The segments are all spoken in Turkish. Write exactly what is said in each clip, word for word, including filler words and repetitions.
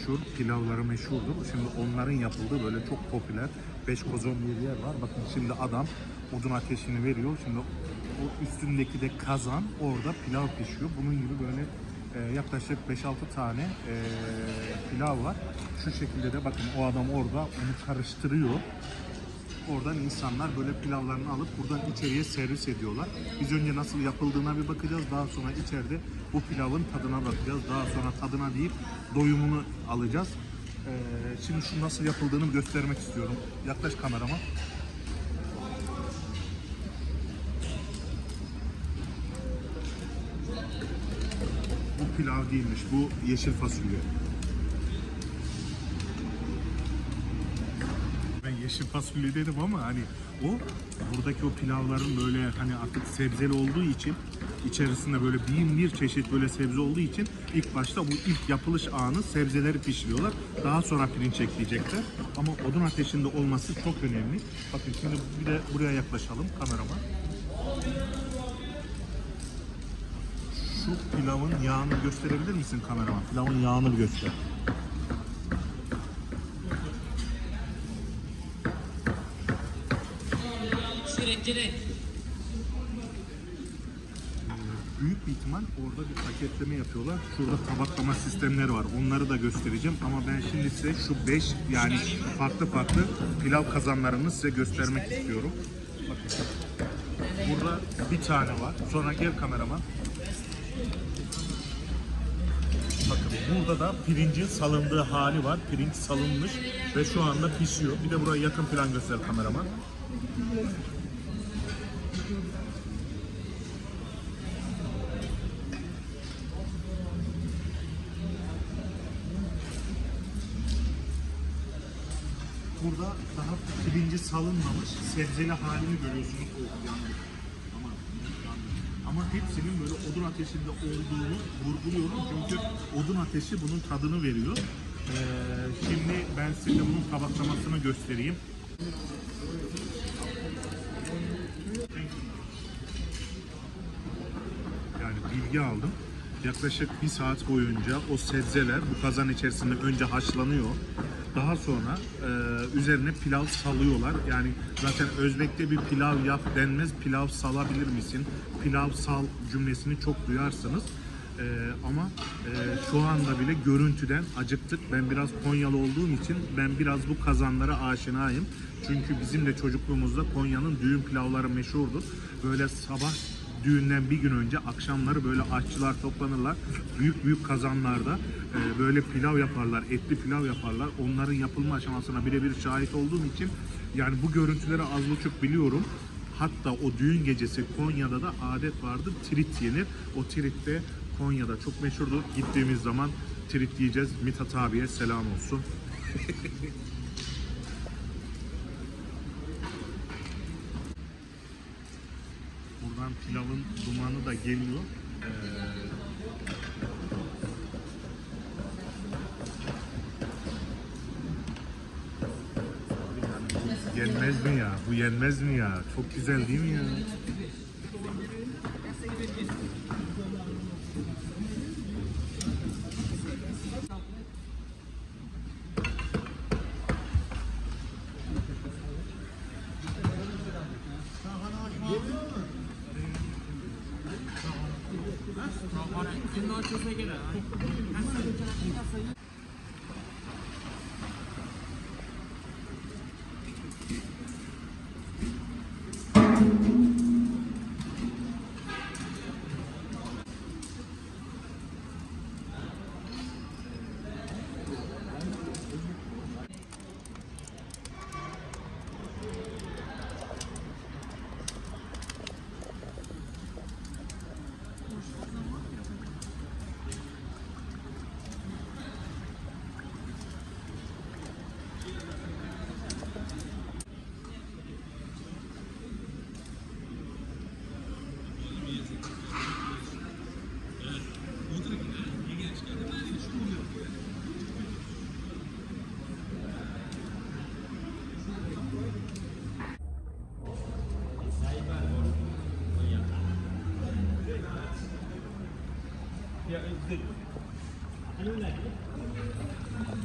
meşhur, pilavları meşhurdur. Şimdi onların yapıldığı böyle çok popüler beş kozon bir yer var. Bakın şimdi adam odun ateşini veriyor. Şimdi o üstündeki de kazan, orada pilav pişiyor. Bunun gibi böyle e, yaklaşık beş altı tane e, pilav var. Şu şekilde de bakın o adam orada onu karıştırıyor. Oradan insanlar böyle pilavlarını alıp buradan içeriye servis ediyorlar. Biz önce nasıl yapıldığına bir bakacağız. Daha sonra içeride bu pilavın tadına bakacağız. Daha sonra tadına deyip doyumunu alacağız. Ee, şimdi şu nasıl yapıldığını göstermek istiyorum. Yaklaş kamerama. Bu pilav değilmiş. Bu yeşil fasulye. Yeşil fasulye dedim ama hani o buradaki o pilavların böyle hani artık sebzeli olduğu için içerisinde böyle bin bir çeşit böyle sebze olduğu için ilk başta bu ilk yapılış anı sebzeleri pişiriyorlar. Daha sonra pirinç ekleyecekler. Ama odun ateşinde olması çok önemli. Bakın şimdi bir de buraya yaklaşalım kamerama. Şu pilavın yağını gösterebilir misin kamerama? Pilavın yağını göster. Büyük bir ihtimal orada bir paketleme yapıyorlar. Şurada tabaklama sistemleri var. Onları da göstereceğim ama ben şimdi size şu beş yani farklı farklı pilav kazanlarını size göstermek istiyorum. Bakın. Burada bir tane var. Sonra gel kameraman. Bakın burada da pirincin salındığı hali var. Pirinç salınmış ve şu anda pişiyor. Bir de buraya yakın plan göster kameraman. Burada daha pirinci salınmamış sebzeli halini görüyorsunuz. Oh, yandı. Ama, ama hepsinin böyle odun ateşinde olduğunu vurguluyorum. Çünkü odun ateşi bunun tadını veriyor. Ee, şimdi ben size bunun tabaklamasını göstereyim. Yani bilgi aldım. Yaklaşık bir saat boyunca o sebzeler bu kazan içerisinde önce haşlanıyor. Daha sonra e, üzerine pilav salıyorlar. Yani zaten Özbek'te bir pilav yap denmez, pilav salabilir misin? Pilav sal cümlesini çok duyarsınız. E, ama e, şu anda bile görüntüden acıktık. Ben biraz Konyalı olduğum için ben biraz bu kazanlara aşinayım. Çünkü bizim de çocukluğumuzda Konya'nın düğün pilavları meşhurdur. Böyle sabah düğünden bir gün önce akşamları böyle aşçılar toplanırlar. Büyük büyük kazanlarda e, böyle pilav yaparlar, etli pilav yaparlar. Onların yapılma aşamasına birebir şahit olduğum için yani bu görüntüleri az buçuk biliyorum. Hatta o düğün gecesi Konya'da da adet vardır. Tirit yenir. O tirit de Konya'da çok meşhurdur. Gittiğimiz zaman tirit yiyeceğiz. Mithat abiye selam olsun. Buradan pilavın dumanı da geliyor. Ee, bu yenmez mi ya? Bu yenmez mi ya? Çok güzel değil mi ya? Ya,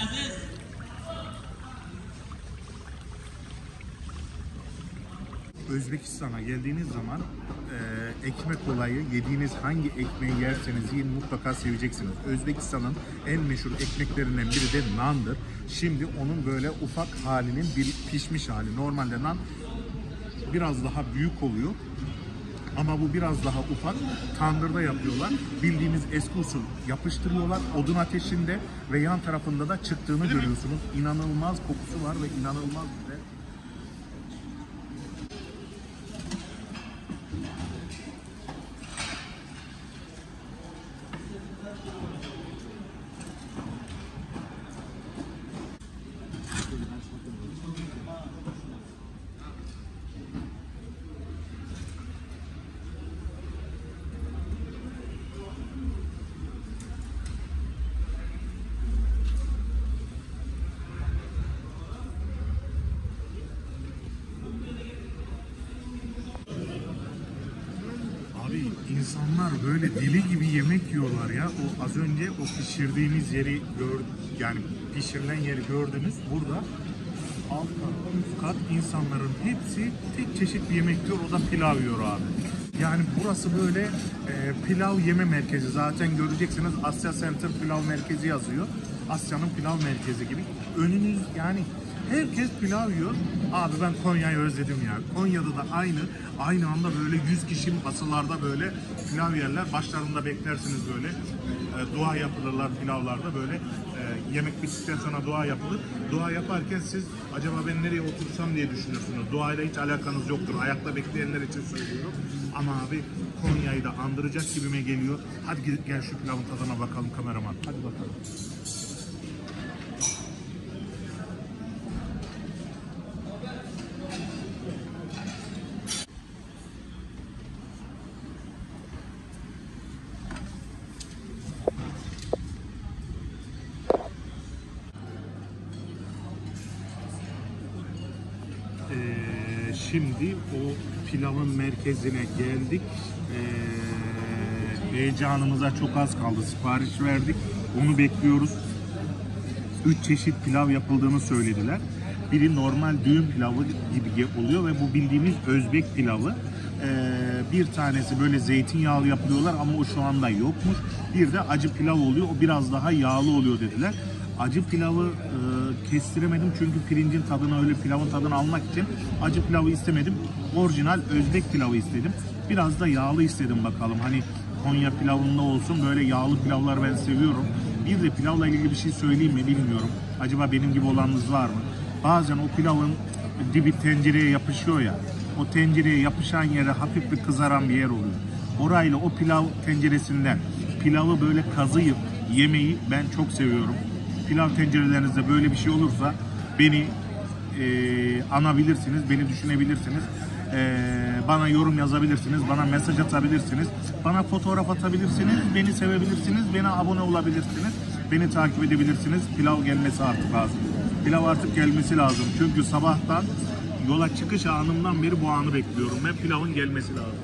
Özbekistan'a geldiğiniz zaman e, ekmek olayı, yediğiniz hangi ekmeği yerseniz yiyin mutlaka seveceksiniz. Özbekistan'ın en meşhur ekmeklerinden biri de nandır. Şimdi onun böyle ufak halinin bir pişmiş hali. Normalde nan biraz daha büyük oluyor. Ama bu biraz daha ufak. Tandırda yapıyorlar. Bildiğimiz eski usul yapıştırıyorlar odun ateşinde ve yan tarafında da çıktığını görüyorsunuz. İnanılmaz kokusu var ve inanılmaz güzel. Abi insanlar böyle deli gibi yemek yiyorlar ya. O az önce o pişirdiğimiz yeri gör, yani pişirilen yeri gördünüz. Burada alt kat, üst kat insanların hepsi tek çeşit bir yemek yiyor. O da pilav yiyor abi. Yani burası böyle e, pilav yeme merkezi. Zaten göreceksiniz Asya Center Pilav Merkezi yazıyor. Asya'nın pilav merkezi gibi. Önünüz yani herkes pilav yiyor. Abi ben Konya'yı özledim ya. Konya'da da aynı. Aynı anda böyle yüz kişi masalarda böyle pilav yerler. Başlarında beklersiniz böyle. E, dua yapılırlar pilavlarda böyle. E, yemek bittikten sonra dua yapılır. Dua yaparken siz acaba ben nereye otursam diye düşünürsünüz. Duayla hiç alakanız yoktur. Ayakta bekleyenler için söylüyorum. Ama abi Konya'yı da andıracak gibime geliyor. Hadi gel şu pilavın tadına bakalım kameraman. Hadi bakalım. Ee, şimdi o pilavın merkezine geldik. Ee, heyecanımıza çok az kaldı. Sipariş verdik. Onu bekliyoruz. Üç çeşit pilav yapıldığını söylediler. Biri normal düğün pilavı gibi oluyor ve bu bildiğimiz Özbek pilavı. Ee, bir tanesi böyle zeytinyağlı yapıyorlar ama o şu anda yokmuş. Bir de acı pilav oluyor. O biraz daha yağlı oluyor dediler. Acı pilavı e, kestiremedim çünkü pirincin tadını, öyle pilavın tadını almak için acı pilavı istemedim. Orijinal Özbek pilavı istedim. Biraz da yağlı istedim bakalım. Hani Konya pilavında olsun, böyle yağlı pilavlar ben seviyorum. Bir de pilavla ilgili bir şey söyleyeyim mi bilmiyorum. Acaba benim gibi olanınız var mı? Bazen o pilavın dibi tencereye yapışıyor ya. O tencereye yapışan yere hafif bir kızaran bir yer oluyor. Orayla o pilav tenceresinden pilavı böyle kazıyıp yemeyi ben çok seviyorum. Pilav tencerelerinizde böyle bir şey olursa beni e, anabilirsiniz, beni düşünebilirsiniz. E, bana yorum yazabilirsiniz, bana mesaj atabilirsiniz, bana fotoğraf atabilirsiniz, beni sevebilirsiniz, bana abone olabilirsiniz, beni takip edebilirsiniz. Pilav gelmesi artık lazım. Pilav artık gelmesi lazım. Çünkü sabahtan yola çıkış anımdan beri bu anı bekliyorum. Ben pilavın gelmesi lazım.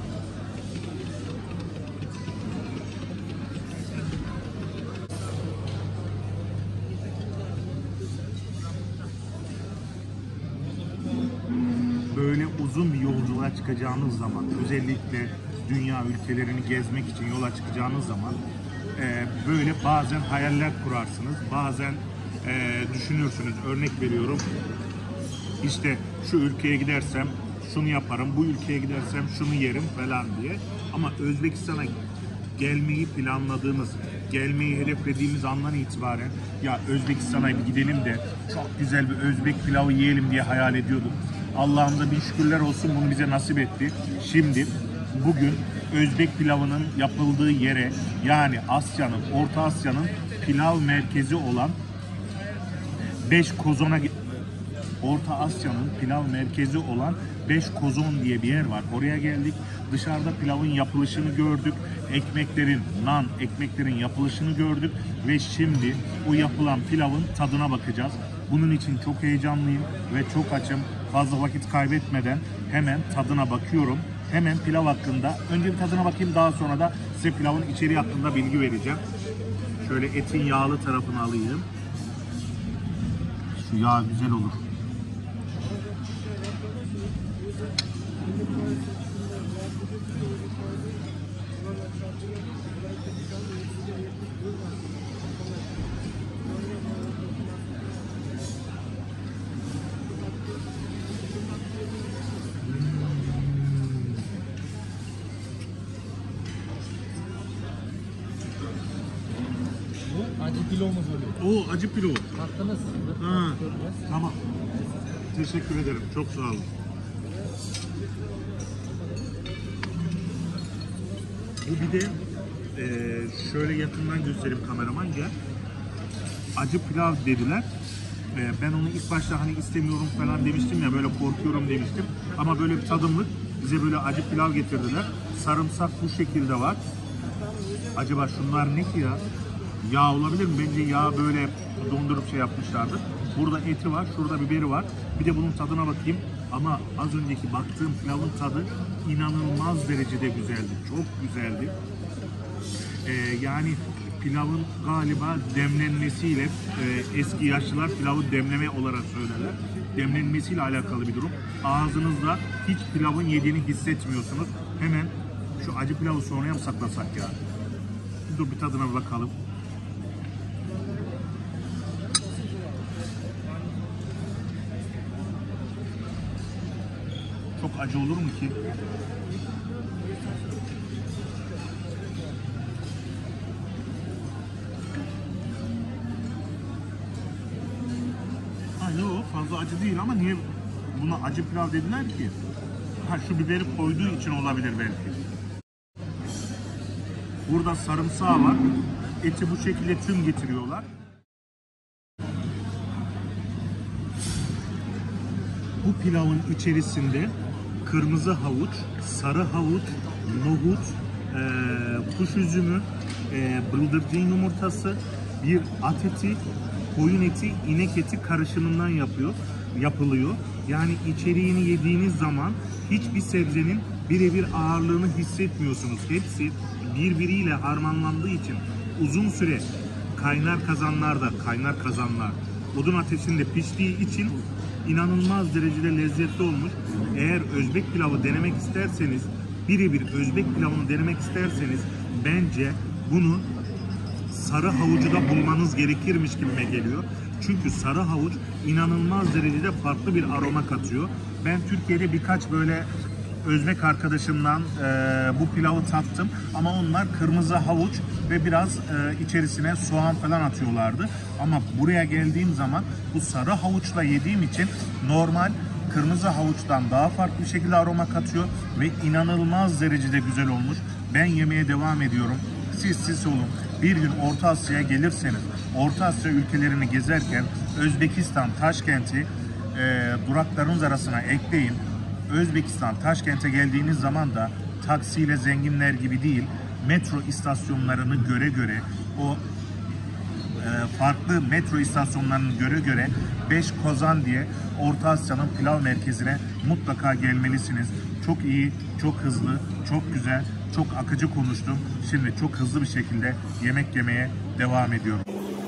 Böyle uzun bir yolculuğa çıkacağınız zaman, özellikle dünya ülkelerini gezmek için yola çıkacağınız zaman e, böyle bazen hayaller kurarsınız, bazen e, düşünürsünüz. Örnek veriyorum, işte şu ülkeye gidersem şunu yaparım, bu ülkeye gidersem şunu yerim falan diye. Ama Özbekistan'a gelmeyi planladığımız, gelmeyi hedeflediğimiz andan itibaren ya Özbekistan'a bir gidelim de çok güzel bir Özbek pilavı yiyelim diye hayal ediyorduk. Allah'ımıza bin şükürler olsun, bunu bize nasip etti. Şimdi bugün Özbek pilavının yapıldığı yere, yani Asya'nın, Orta Asya'nın pilav merkezi olan Beş Kozon'a Orta Asya'nın pilav merkezi olan Beş Kozon diye bir yer var. Oraya geldik. Dışarıda pilavın yapılışını gördük. Ekmeklerin, nan ekmeklerin yapılışını gördük. Ve şimdi o yapılan pilavın tadına bakacağız. Bunun için çok heyecanlıyım ve çok açım. Fazla vakit kaybetmeden hemen tadına bakıyorum. Hemen pilav hakkında, önce bir tadına bakayım, daha sonra da size pilavın içeriği hakkında bilgi vereceğim. Şöyle etin yağlı tarafını alayım. Şu yağ güzel olur. Acı pilavımız oluyor. O acı pilav. Hakkınız. Ha, tamam. Teşekkür ederim. Çok sağ olun. Bu bir de e, şöyle yakından göstereyim kameraman gel. Acı pilav dediler. E, ben onu ilk başta hani istemiyorum falan demiştim ya, böyle korkuyorum demiştim. Ama böyle bir tadımlık bize böyle acı pilav getirdiler. Sarımsak bu şekilde var. Acaba şunlar ne ki ya? Yağ olabilir mi? Bence yağ böyle dondurup şey yapmışlardır. Burada eti var, şurada biberi var. Bir de bunun tadına bakayım. Ama az önceki baktığım pilavın tadı inanılmaz derecede güzeldi. Çok güzeldi. Ee, yani pilavın galiba demlenmesiyle, e, eski yaşlılar pilavı demleme olarak söylerler. Demlenmesiyle alakalı bir durum. Ağzınızda hiç pilavın yediğini hissetmiyorsunuz. Hemen şu acı pilavı sonraya mı saklasak ya? Dur bir tadına bir bakalım. Çok acı olur mu ki? Ha yok, fazla acı değil ama niye buna acı pilav dediler ki? Ha şu biberi koyduğu için olabilir belki. Burada sarımsağı var. Eti bu şekilde tüm getiriyorlar. Bu pilavın içerisinde kırmızı havuç, sarı havuç, nohut, e, kuş üzümü, e, bıldırcın yumurtası, bir at eti, koyun eti, inek eti karışımından yapıyor, yapılıyor. Yani içeriğini yediğiniz zaman hiçbir sebzenin birebir ağırlığını hissetmiyorsunuz. Hepsi birbiriyle harmanlandığı için uzun süre kaynar kazanlarda, kaynar kazanlar, odun ateşinde piştiği için inanılmaz derecede lezzetli olmuş. Eğer Özbek pilavı denemek isterseniz, birebir Özbek pilavını denemek isterseniz bence bunu sarı havucuda bulmanız gerekirmiş gibime geliyor. Çünkü sarı havuç inanılmaz derecede farklı bir aroma katıyor. Ben Türkiye'de birkaç böyle Özbek arkadaşımdan e, bu pilavı tattım ama onlar kırmızı havuç ve biraz e, içerisine soğan falan atıyorlardı. Ama buraya geldiğim zaman bu sarı havuçla yediğim için normal kırmızı havuçtan daha farklı bir şekilde aroma katıyor ve inanılmaz derecede güzel olmuş. Ben yemeye devam ediyorum. Siz siz olun. Bir gün Orta Asya'ya gelirseniz, Orta Asya ülkelerini gezerken Özbekistan, Taşkent'i e, duraklarınız arasına ekleyin. Özbekistan, Taşkent'e geldiğiniz zaman da taksiyle zenginler gibi değil, metro istasyonlarını göre göre, o e, farklı metro istasyonlarını göre göre Beş Kozan diye Orta Asya'nın pilav merkezine mutlaka gelmelisiniz. Çok iyi, çok hızlı, çok güzel, çok akıcı konuştum. Şimdi çok hızlı bir şekilde yemek yemeye devam ediyorum.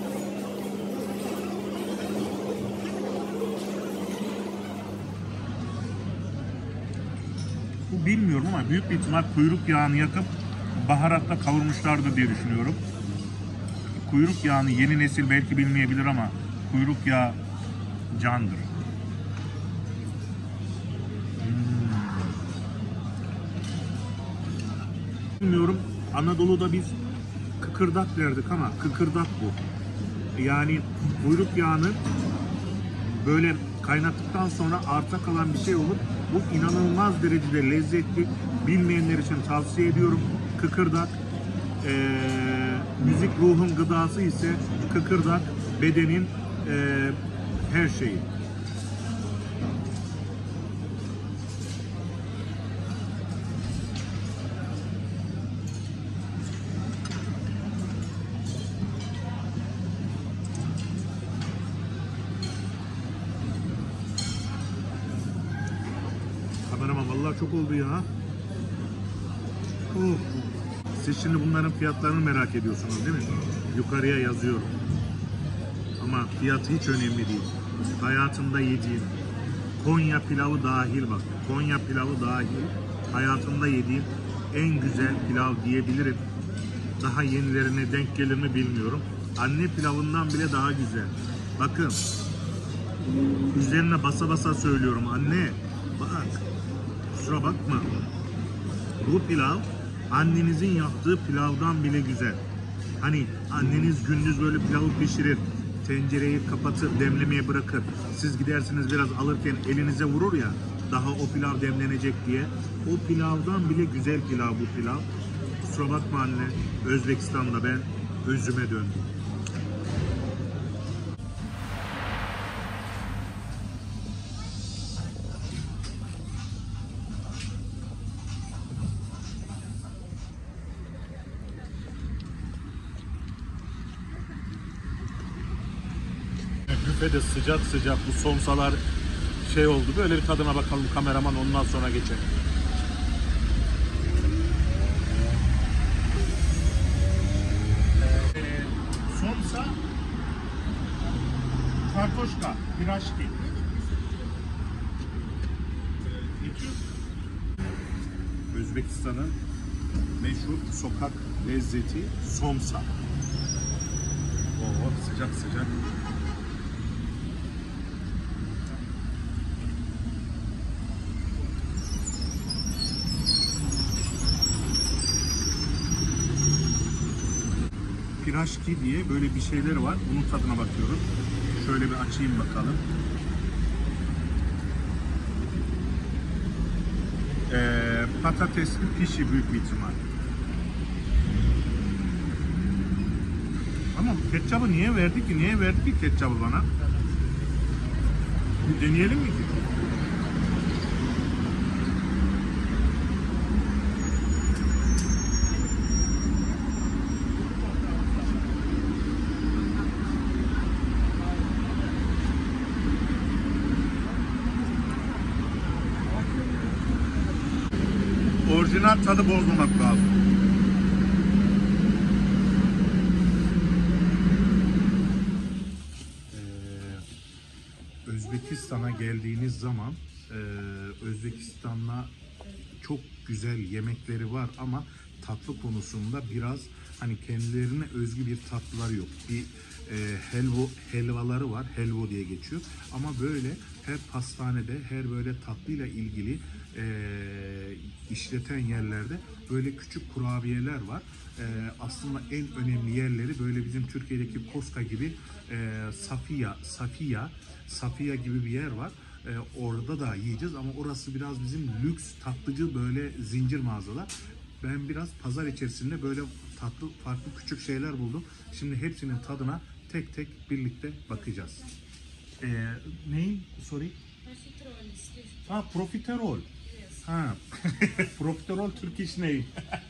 Bu bilmiyorum ama büyük bir ihtimal kuyruk yağını yakıp baharatla kavurmuşlardır diye düşünüyorum. Kuyruk yağını yeni nesil belki bilmeyebilir ama kuyruk yağı candır. Hmm. Bilmiyorum, Anadolu'da biz kıkırdak derdik ama kıkırdak bu. Yani kuyruk yağını böyle kaynattıktan sonra arta kalan bir şey olur. Bu inanılmaz derecede lezzetli. Bilmeyenler için tavsiye ediyorum. Kıkırdak, e, müzik ruhun gıdası ise kıkırdak bedenin e, her şeyi. Kameraman vallahi çok oldu ya. Oh. Siz şimdi bunların fiyatlarını merak ediyorsunuz değil mi? Yukarıya yazıyorum. Ama ama fiyatı hiç önemli değil. Hayatımda yediğim Konya pilavı dahil bak. Konya pilavı dahil hayatımda yediğim en güzel pilav diyebilirim. Daha yenilerine denk gelir mi bilmiyorum. Anne pilavından bile daha güzel. Bakın. Üzerine basa basa söylüyorum. Anne bak. Kusura bakma. Bu pilav annenizin yaptığı pilavdan bile güzel. Hani anneniz gündüz böyle pilavı pişirir. Tencereyi kapatır, demlemeye bırakır. Siz gidersiniz biraz alırken elinize vurur ya. Daha o pilav demlenecek diye. O pilavdan bile güzel pilav bu pilav. Kusura bakma anne. Özbekistan'da ben özüme döndüm. Büfede sıcak sıcak bu somsalar şey oldu. Böyle bir tadına bakalım kameraman, ondan sonra geçelim. Ee, somsa, kartoşka, piraşki. Özbekistan'ın meşhur sokak lezzeti somsa. Oo, sıcak sıcak. Piraşki diye böyle bir şeyler var. Bunun tadına bakıyoruz. Şöyle bir açayım bakalım. Ee, patatesli pişi büyük bir ihtimal. Ama ketçabı niye verdi ki? Niye verdi ki ketçabı bana? Bir deneyelim mi ki? Orijinal tadı bozmamak lazım. Ee, Özbekistan'a geldiğiniz zaman e, Özbekistan'la çok güzel yemekleri var ama tatlı konusunda biraz hani kendilerine özgü bir tatlıları yok. Bir e, helvo, helvaları var. Helvo diye geçiyor. Ama böyle her pastanede, her böyle tatlıyla ilgili e, işleten yerlerde böyle küçük kurabiyeler var. E, aslında en önemli yerleri böyle bizim Türkiye'deki Koska gibi e, Safiya, Safiya, Safiya gibi bir yer var. Ee, orada da yiyeceğiz ama orası biraz bizim lüks tatlıcı böyle zincir mağazalar. Ben biraz pazar içerisinde böyle tatlı farklı küçük şeyler buldum. Şimdi hepsinin tadına tek tek birlikte bakacağız. Ee, neyin? Sorry. Profiterol istiyor. Ha, profiterol. Yes. Ha. Profiterol Turkish name.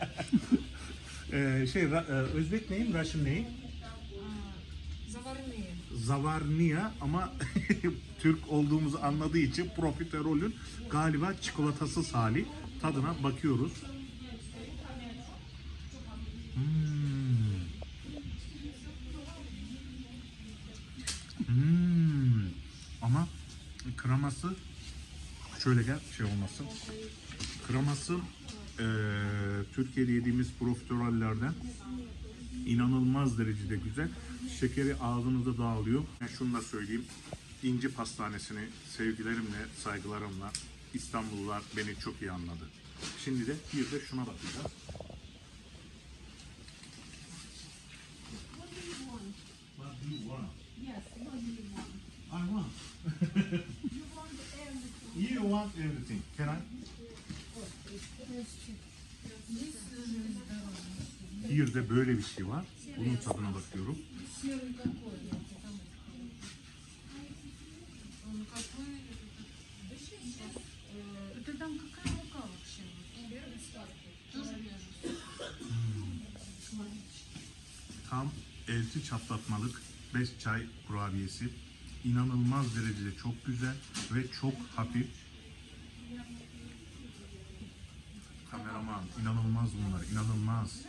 ee, şey Ra- Özbek name, Russian name. Zavarnıya. Zavarniya ama Türk olduğumuzu anladığı için profiterolün galiba çikolatasız hali. Tadına bakıyoruz. Hmm. Hmm. Ama kreması şöyle gel şey olmasın. Kreması eee Türkiye'de yediğimiz profiterollerden inanılmaz derecede güzel. Şekeri ağzınıza dağılıyor. Ben şunu da söyleyeyim. İnci Pastanesi'ni sevgilerimle, saygılarımla İstanbullular beni çok iyi anladı. Şimdi de bir de şuna bakacağız. What do you want? Yes, what do you want? I want. You want everything. You want everything. Can I? Bir de böyle bir şey var. Bunun tadına bakıyorum. Серый какой? Он какой? Это там какая мука вообще? Тоже Tam elti çatlatmalık beş çay kurabiyesi. İnanılmaz derecede çok güzel ve çok hafif. Kameraman, inanılmaz bunlar, inanılmaz.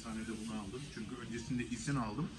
tane de bunu aldım. Çünkü öncesinde izin aldım.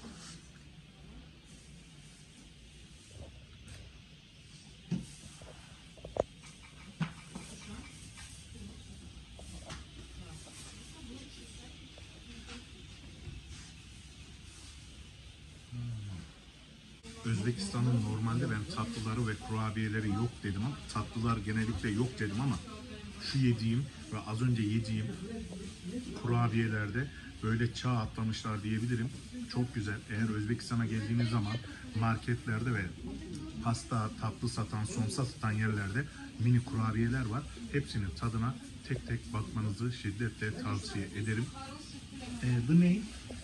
Özbekistan'ın normalde ben tatlıları ve kurabiyeleri yok dedim ama tatlılar genellikle yok dedim ama şu yediğim ve az önce yediğim kurabiyelerde böyle çağ atlamışlar diyebilirim. Çok güzel. Eğer Özbekistan'a geldiğiniz zaman marketlerde ve pasta, tatlı satan, somsa satan yerlerde mini kurabiyeler var. Hepsinin tadına tek tek bakmanızı şiddetle tavsiye ederim. Ee, bu ne?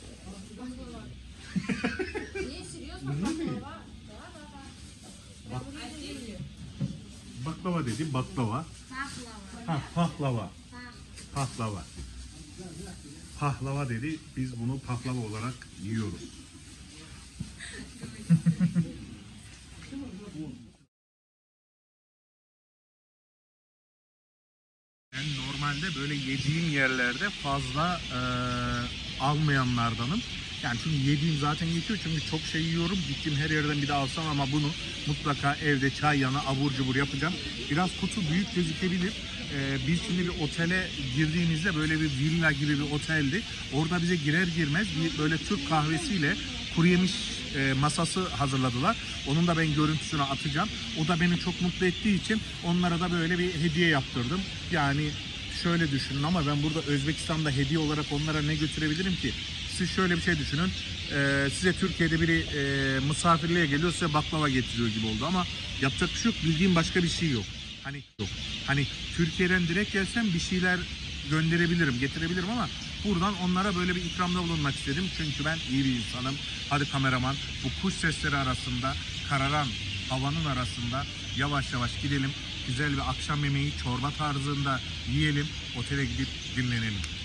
Baklava dedi, baklava. Ha, pahlava. Pahlava. Pahlava dedi, biz bunu pahlava olarak yiyoruz. Ben normalde böyle yediğim yerlerde fazla e, almayanlardanım. Yani çünkü yediğim zaten yetiyor çünkü çok şey yiyorum. Gittiğim her yerden bir de alsam ama bunu mutlaka evde çay yanı abur cubur yapacağım. Biraz kutu büyük gözükebilir. Ee, biz şimdi bir otele girdiğimizde böyle bir villa gibi bir oteldi. Orada bize girer girmez bir böyle Türk kahvesiyle kuru yemiş e, masası hazırladılar. Onun da ben görüntüsünü atacağım. O da beni çok mutlu ettiği için onlara da böyle bir hediye yaptırdım. Yani şöyle düşünün ama ben burada Özbekistan'da hediye olarak onlara ne götürebilirim ki? Siz şöyle bir şey düşünün. Ee, size Türkiye'de biri e, misafirliğe geliyor, size baklava getiriyor gibi oldu ama yapacak bir şey yok. Bildiğim başka bir şey yok. Hani yok. Hani Türkiye'den direkt gelsem bir şeyler gönderebilirim, getirebilirim ama buradan onlara böyle bir ikramda bulunmak istedim. Çünkü ben iyi bir insanım. Hadi kameraman, bu kuş sesleri arasında, kararan havanın arasında yavaş yavaş gidelim. Güzel bir akşam yemeği çorba tarzında yiyelim. Otele gidip dinlenelim.